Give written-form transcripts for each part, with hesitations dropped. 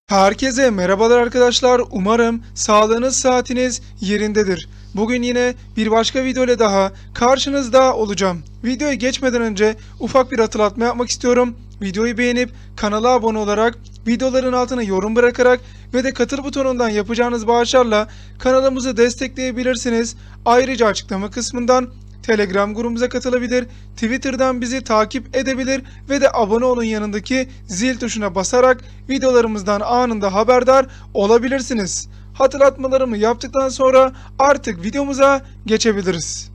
Herkese merhabalar arkadaşlar. Umarım sağlığınız, saatiniz yerindedir. Bugün yine bir başka video ile daha karşınızda olacağım. Videoya geçmeden önce ufak bir hatırlatma yapmak istiyorum. Videoyu beğenip kanala abone olarak, videoların altına yorum bırakarak ve de katıl butonundan yapacağınız bağışlarla kanalımızı destekleyebilirsiniz. Ayrıca açıklama kısmından Telegram grubumuza katılabilir, Twitter'dan bizi takip edebilir ve de abone olun yanındaki zil tuşuna basarak videolarımızdan anında haberdar olabilirsiniz. Hatırlatmalarımı yaptıktan sonra artık videomuza geçebiliriz.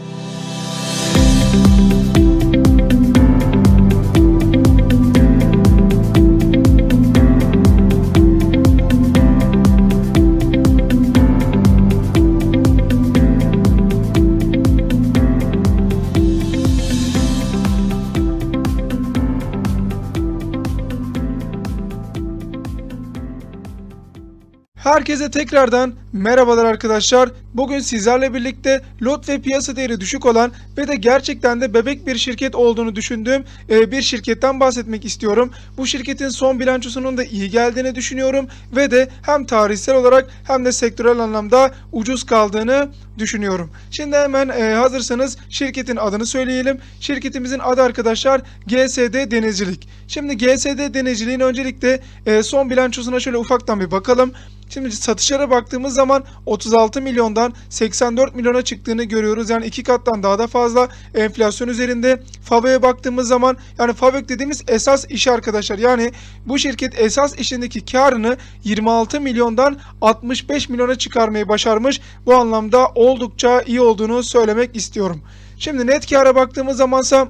Herkese tekrardan merhabalar arkadaşlar. Bugün sizlerle birlikte lot ve piyasa değeri düşük olan ve de gerçekten de bebek bir şirket olduğunu düşündüğüm bir şirketten bahsetmek istiyorum. Bu şirketin son bilançosunun da iyi geldiğini düşünüyorum ve de hem tarihsel olarak hem de sektörel anlamda ucuz kaldığını düşünüyorum. Şimdi hemen hazırsanız şirketin adını söyleyelim. Şirketimizin adı arkadaşlar GSD Denizcilik. Şimdi GSD Denizciliğin öncelikle son bilançosuna şöyle ufaktan bir bakalım. Şimdi satışlara baktığımız zaman 36 milyondan 84 milyona çıktığını görüyoruz. Yani 2 kattan daha da fazla enflasyon üzerinde. FAVÖK'e baktığımız zaman, yani FAVÖK dediğimiz esas işi arkadaşlar. Yani bu şirket esas işindeki karını 26 milyondan 65 milyona çıkarmayı başarmış. Bu anlamda oldukça iyi olduğunu söylemek istiyorum. Şimdi net kâra baktığımız zamansa,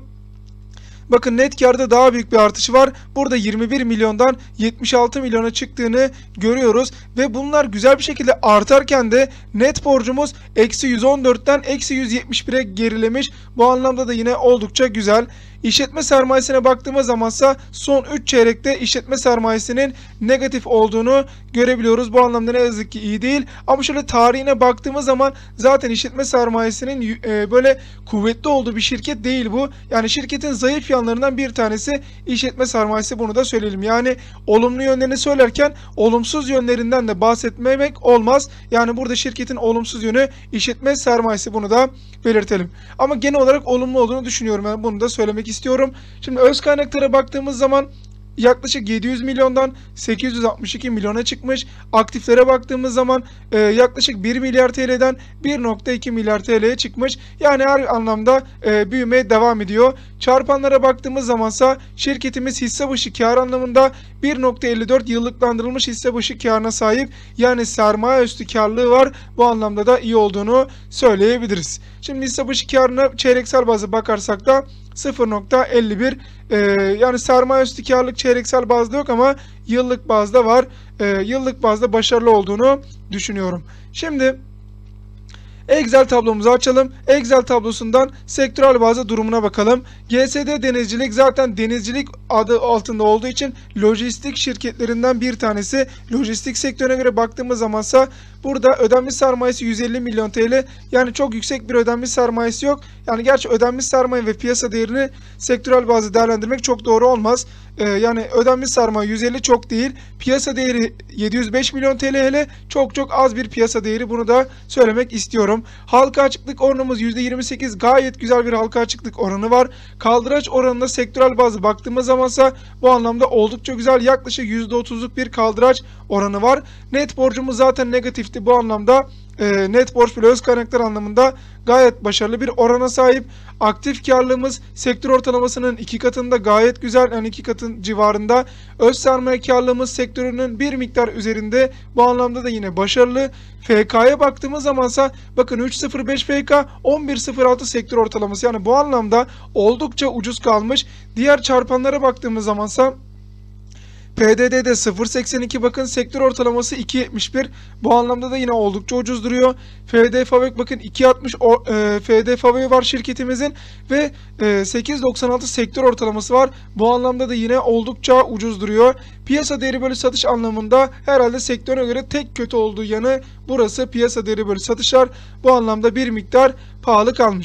bakın net kârda daha büyük bir artış var. Burada 21 milyondan 76 milyona çıktığını görüyoruz. Ve bunlar güzel bir şekilde artarken de net borcumuz eksi 114'ten eksi 171'e gerilemiş. Bu anlamda da yine oldukça güzel. İşletme sermayesine baktığımız zamansa son 3 çeyrekte işletme sermayesinin negatif olduğunu görebiliyoruz. Bu anlamda ne yazık ki iyi değil. Ama şöyle tarihine baktığımız zaman zaten işletme sermayesinin böyle kuvvetli olduğu bir şirket değil bu. Yani şirketin zayıf yanlarından bir tanesi işletme sermayesi, bunu da söyleyelim. Yani olumlu yönlerini söylerken olumsuz yönlerinden de bahsetmemek olmaz. Yani burada şirketin olumsuz yönü işletme sermayesi, bunu da belirtelim. Ama genel olarak olumlu olduğunu düşünüyorum. Yani bunu da söylemek istiyorum. Şimdi öz kaynaklara baktığımız zaman yaklaşık 700 milyondan 862 milyona çıkmış. Aktiflere baktığımız zaman yaklaşık 1 milyar TL'den 1.2 milyar TL'ye çıkmış. Yani her anlamda büyümeye devam ediyor. Çarpanlara baktığımız zamansa şirketimiz hisse başı kar anlamında 1.54 yıllıklandırılmış hisse başı karına sahip. Yani sermaye üstü karlılığı var. Bu anlamda da iyi olduğunu söyleyebiliriz. Şimdi hisse başı karına çeyreksel bazda bakarsak da 0.51, yani sermaye üstü karlılık çeyreksel bazda yok ama yıllık bazda var. Yıllık bazda başarılı olduğunu düşünüyorum. Şimdi Excel tablomuzu açalım. Excel tablosundan sektörel bazda durumuna bakalım. GSD Denizcilik zaten denizcilik adı altında olduğu için lojistik şirketlerinden bir tanesi. Lojistik sektörüne göre baktığımız zamansa burada ödenmiş sermayesi 150 milyon TL. Yani çok yüksek bir ödenmiş sermayesi yok. Yani gerçi ödenmiş sermaye ve piyasa değerini sektörel bazda değerlendirmek çok doğru olmaz. Yani ödenmiş sermaye 150 çok değil. Piyasa değeri 705 milyon TL, hele çok az bir piyasa değeri, bunu da söylemek istiyorum. Halka açıklık oranımız %28, gayet güzel bir halka açıklık oranı var. Kaldıraç oranında sektörel bazı baktığımız zamansa bu anlamda oldukça güzel, yaklaşık %30'luk bir kaldıraç oranı var. Net borcumuz zaten negatifti, bu anlamda net borç bile öz kaynaklar anlamında gayet başarılı bir orana sahip. Aktif karlılığımız sektör ortalamasının 2 katında, gayet güzel, yani 2 katın civarında. Öz sermaye karlılığımız sektörünün bir miktar üzerinde, bu anlamda da yine başarılı. FK'ya baktığımız zamansa bakın 3.05 FK, 11.06 sektör ortalaması, yani bu anlamda oldukça ucuz kalmış. Diğer çarpanlara baktığımız zamansa PDD'de 0.82, bakın sektör ortalaması 2.71. Bu anlamda da yine oldukça ucuz duruyor. FD FAVÖK bakın 2.60 FD FAVÖK var şirketimizin ve 8.96 sektör ortalaması var. Bu anlamda da yine oldukça ucuz duruyor. Piyasa değeri bölü satış anlamında herhalde sektöre göre tek kötü olduğu yanı burası. Piyasa değeri bölü satışlar bu anlamda bir miktar pahalı kalmış.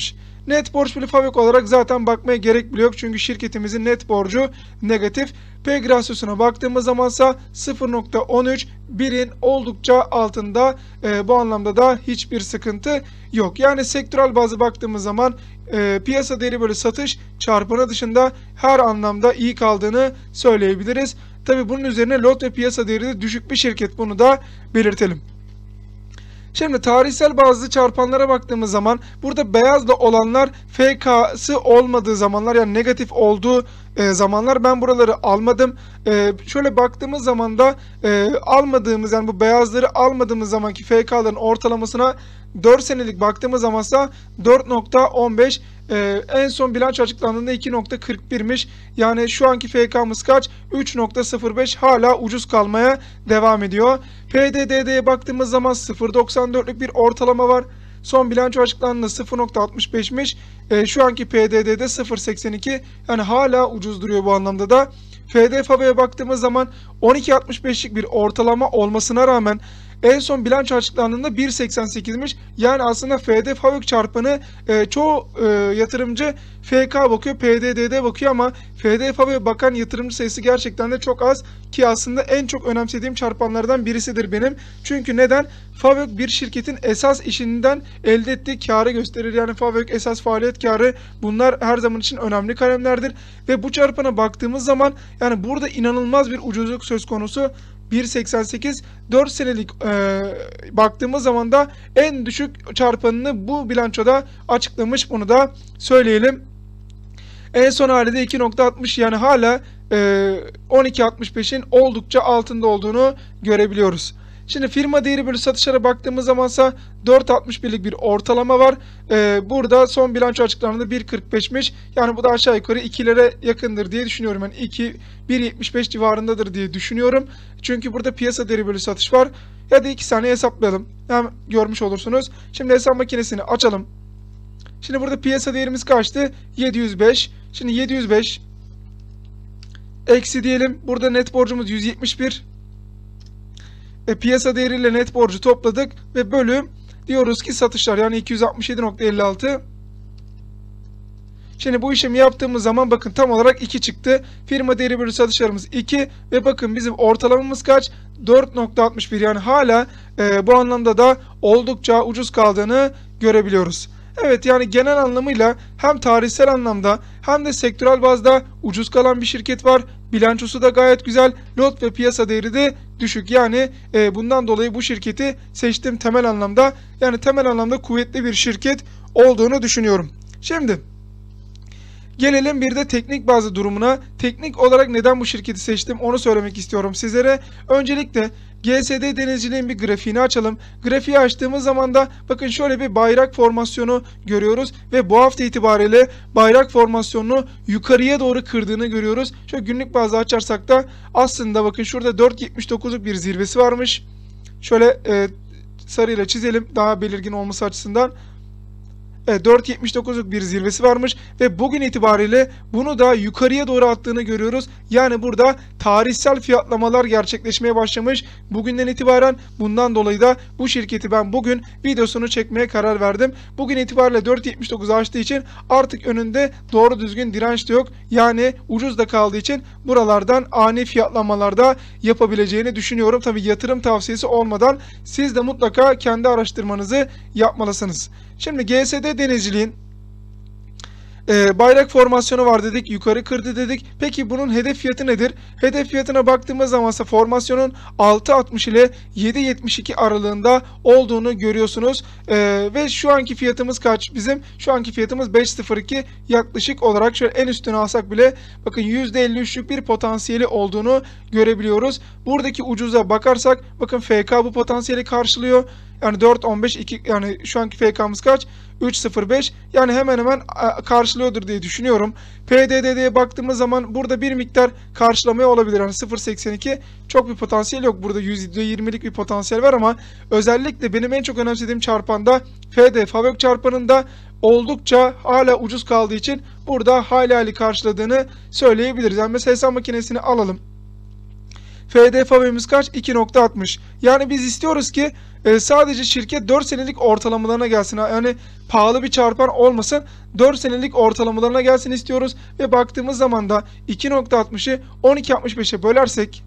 Net borç bölü FAVÖK olarak zaten bakmaya gerek bile yok. Çünkü şirketimizin net borcu negatif. PEG rasyosuna baktığımız zamansa 0.13, 1'in oldukça altında. Bu anlamda da hiçbir sıkıntı yok. Yani sektörel bazı baktığımız zaman piyasa değeri bölü satış çarpanı dışında her anlamda iyi kaldığını söyleyebiliriz. Tabi bunun üzerine lot ve piyasa değeri de düşük bir şirket. Bunu da belirtelim. Şimdi tarihsel bazlı çarpanlara baktığımız zaman burada beyazla olanlar FK'sı olmadığı zamanlar, yani negatif olduğu zamanlar. Ben buraları almadım. Şöyle baktığımız zaman da almadığımız, yani bu beyazları almadığımız zamanki FK'ların ortalamasına 4 senelik baktığımız zamansa 4.15, en son bilanço açıklandığında 2.41'miş. Yani şu anki FK'mız kaç? 3.05, hala ucuz kalmaya devam ediyor. PDD'ye baktığımız zaman 0.94'lük bir ortalama var. Son bilanço açıklandığında 0.65'miş. Şu anki PDD'de 0.82, yani hala ucuz duruyor bu anlamda da. FDFAB'ye baktığımız zaman 12.65'lik bir ortalama olmasına rağmen en son bilanço açıklandığında 1.88'miş. Yani aslında FD-FAVÖK çarpanı çoğu yatırımcı FK bakıyor, PDD'de bakıyor ama FD-FAVÖK'e bakan yatırımcı sayısı gerçekten de çok az ki aslında en çok önemsediğim çarpanlardan birisidir benim. Çünkü neden? FAVÖK bir şirketin esas işinden elde ettiği karı gösterir. Yani FAVÖK esas faaliyet karı, bunlar her zaman için önemli kalemlerdir. Ve bu çarpana baktığımız zaman yani burada inanılmaz bir ucuzluk söz konusu. 1.88, 4 senelik baktığımız zaman da en düşük çarpanını bu bilançoda açıklamış, bunu da söyleyelim. En son hali de 2.60, yani hala 12.65'in oldukça altında olduğunu görebiliyoruz. Şimdi firma değeri bölü satışlara baktığımız zamansa 4.61'lik bir ortalama var. Burada son bilanço açıklandığında 1.45'miş. Yani bu da aşağı yukarı 2'lere yakındır diye düşünüyorum. Yani 1.75 civarındadır diye düşünüyorum. Çünkü burada piyasa değeri bölü satış var. Ya da 2 saniye hesaplayalım. Hem görmüş olursunuz. Şimdi hesap makinesini açalım. Şimdi burada piyasa değerimiz kaçtı? 705. Şimdi 705 eksi diyelim. Burada net borcumuz 171. Piyasa değeriyle net borcu topladık ve bölü diyoruz ki satışlar, yani 267.56. Şimdi bu işlemi yaptığımız zaman bakın tam olarak 2 çıktı. Firma değeri bölü satışlarımız 2 ve bakın bizim ortalamamız kaç? 4.61, yani hala bu anlamda da oldukça ucuz kaldığını görebiliyoruz. Evet, yani genel anlamıyla hem tarihsel anlamda hem de sektörel bazda ucuz kalan bir şirket var. Bilançosu da gayet güzel. Lot ve piyasa değeri de düşük. Yani bundan dolayı bu şirketi seçtim temel anlamda. Yani temel anlamda kuvvetli bir şirket olduğunu düşünüyorum. Şimdi gelelim bir de teknik bazı durumuna. Teknik olarak neden bu şirketi seçtim onu söylemek istiyorum sizlere. Öncelikle GSD denizciliğin bir grafiğini açalım. Grafiği açtığımız zaman da bakın şöyle bir bayrak formasyonu görüyoruz ve bu hafta itibariyle bayrak formasyonunu yukarıya doğru kırdığını görüyoruz. Şöyle günlük bazda açarsak da aslında bakın şurada 4.79'luk bir zirvesi varmış. Şöyle sarıyla çizelim daha belirgin olması açısından. 4.79'luk bir zirvesi varmış ve bugün itibariyle bunu da yukarıya doğru attığını görüyoruz. Yani burada tarihsel fiyatlamalar gerçekleşmeye başlamış bugünden itibaren. Bundan dolayı da bu şirketi ben bugün videosunu çekmeye karar verdim. Bugün itibariyle 4.79 açtığı için artık önünde doğru düzgün direnç de yok. Yani ucuz da kaldığı için buralardan ani fiyatlamalarda yapabileceğini düşünüyorum. Tabi yatırım tavsiyesi olmadan siz de mutlaka kendi araştırmanızı yapmalısınız. Şimdi GSD denizciliğin bayrak formasyonu var dedik, yukarı kırdı dedik. Peki bunun hedef fiyatı nedir? Hedef fiyatına baktığımız zamansa formasyonun 6.60 ile 7.72 aralığında olduğunu görüyorsunuz. Ve şu anki fiyatımız kaç bizim? Şu anki fiyatımız 5.02, yaklaşık olarak şöyle en üstüne alsak bile bakın %53'lük bir potansiyeli olduğunu görebiliyoruz. Buradaki ucuza bakarsak bakın FK bu potansiyeli karşılıyor. Yani 4.15, yani şu anki FK'mız kaç? 3.05, yani hemen hemen karşılıyordur diye düşünüyorum. PDD'ye baktığımız zaman burada bir miktar karşılamaya olabilir. Yani 0.82 çok bir potansiyel yok. Burada %20'lik bir potansiyel var ama özellikle benim en çok önemsediğim çarpanda FD-FAVÖK çarpanında oldukça hala ucuz kaldığı için burada hali karşıladığını söyleyebiliriz. Yani mesela hesap makinesini alalım. FDV'miz kaç? 2.60. Yani biz istiyoruz ki sadece şirket 4 senelik ortalamalarına gelsin. Yani pahalı bir çarpan olmasın. 4 senelik ortalamalarına gelsin istiyoruz. Ve baktığımız zaman da 2.60'ı 12.65'e bölersek,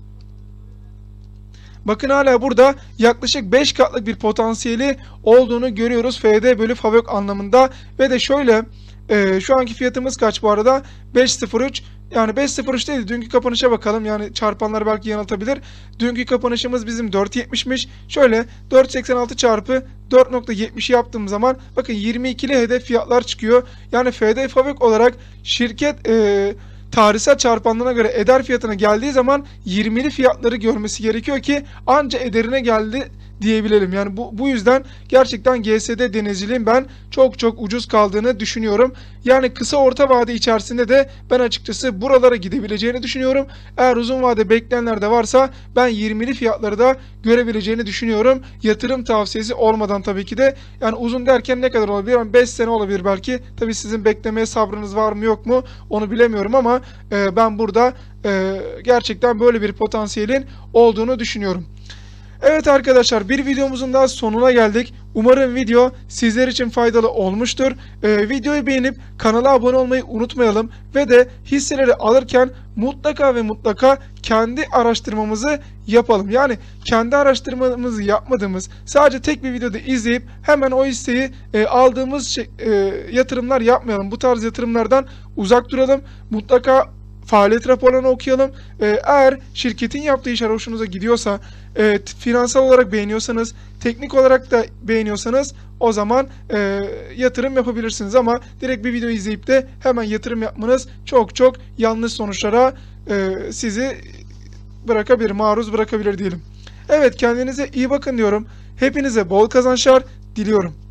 bakın hala burada yaklaşık 5 katlık bir potansiyeli olduğunu görüyoruz FD bölü FAVÖK anlamında. Ve de şöyle, şu anki fiyatımız kaç bu arada? 5.03. Yani 5.03 değil, dünkü kapanışa bakalım. Yani çarpanlar belki yanıltabilir. Dünkü kapanışımız bizim 4.70'miş. Şöyle 4.86 çarpı 4.70 yaptığım zaman bakın 22'li hedef fiyatlar çıkıyor. Yani FD FAVÖK olarak şirket tarihsel çarpanlarına göre eder fiyatına geldiği zaman 20'li fiyatları görmesi gerekiyor ki anca ederine geldi diyebilelim. Yani bu yüzden gerçekten GSD denizciliğin ben çok çok ucuz kaldığını düşünüyorum. Yani kısa orta vade içerisinde de ben açıkçası buralara gidebileceğini düşünüyorum. Eğer uzun vade bekleyenler de varsa ben 20'li fiyatları da görebileceğini düşünüyorum. Yatırım tavsiyesi olmadan tabii ki de. Yani uzun derken ne kadar olabilir? Yani 5 sene olabilir belki. Tabii sizin beklemeye sabrınız var mı yok mu onu bilemiyorum ama ben burada gerçekten böyle bir potansiyelin olduğunu düşünüyorum. Evet arkadaşlar, bir videomuzun daha sonuna geldik. Umarım video sizler için faydalı olmuştur. Videoyu beğenip kanala abone olmayı unutmayalım. Ve de hisseleri alırken mutlaka ve mutlaka kendi araştırmamızı yapalım. Yani kendi araştırmamızı yapmadığımız, sadece tek bir videoda izleyip hemen o hisseyi aldığımız yatırımlar yapmayalım. Bu tarz yatırımlardan uzak duralım. Mutlaka faaliyet raporlarını okuyalım. Eğer şirketin yaptığı işler hoşunuza gidiyorsa, finansal olarak beğeniyorsanız, teknik olarak da beğeniyorsanız o zaman yatırım yapabilirsiniz. Ama direkt bir video izleyip de hemen yatırım yapmanız çok çok yanlış sonuçlara sizi maruz bırakabilir diyelim. Evet, kendinize iyi bakın diyorum. Hepinize bol kazançlar diliyorum.